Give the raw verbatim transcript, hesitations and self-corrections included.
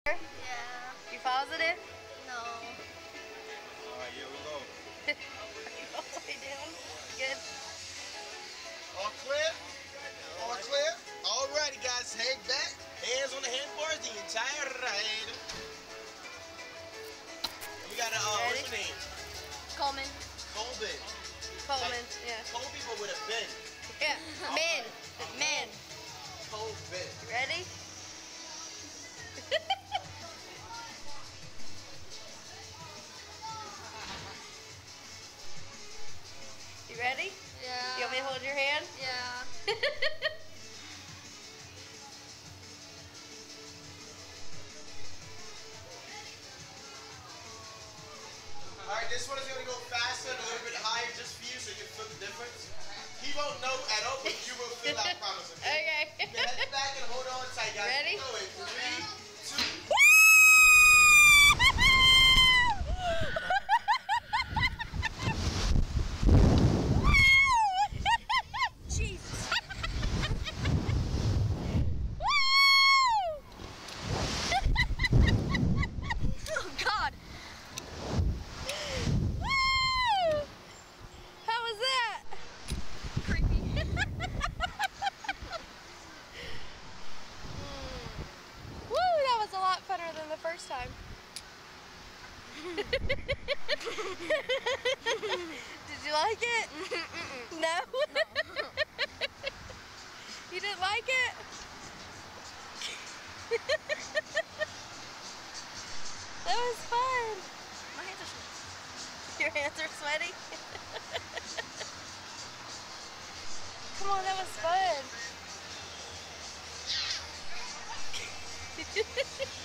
Yeah. You positive? No. Alright, here we go. What are we doing? Good. All clear? All clear? Alrighty guys, head back. Hands on the handlebars the entire ride. We got a, uh, Ready? what's your name? Coleman. Colvin. Coleman, yeah. Colby, but with a Ben. Yeah, men. Men. Colvin. Ready? You ready? Yeah. You want me to hold your hand? Yeah. Alright, this one is going to go faster and a little bit higher just for you so you can feel the difference. He won't know at all, but you will feel that promise, okay? Okay. You can head back and hold on tight, guys. Ready? Go in. Three, two, Oh God! Woo! How was that? Creepy. Woo! That was a lot funner than the first time. Did you like it? No? You didn't like it? That was fun. My hands are sweaty. Your hands are sweaty? Come on, that was fun.